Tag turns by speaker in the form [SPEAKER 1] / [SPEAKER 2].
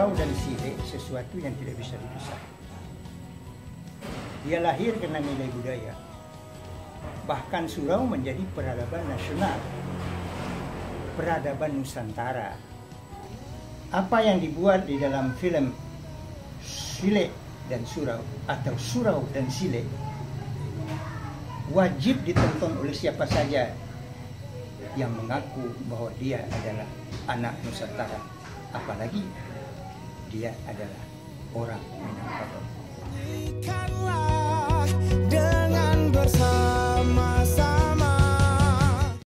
[SPEAKER 1] surau dan sile sesuatu yang tidak bisa dipisah. Dia lahir karena nilai budaya. Bahkan surau menjadi peradaban nasional, peradaban Nusantara. Apa yang dibuat di dalam film Sile dan Surau atau Surau dan Sile wajib ditonton oleh siapa saja yang mengaku bahwa dia adalah anak Nusantara, apalagi dia adalah orang Minangkabau.
[SPEAKER 2] Dengan bersama-sama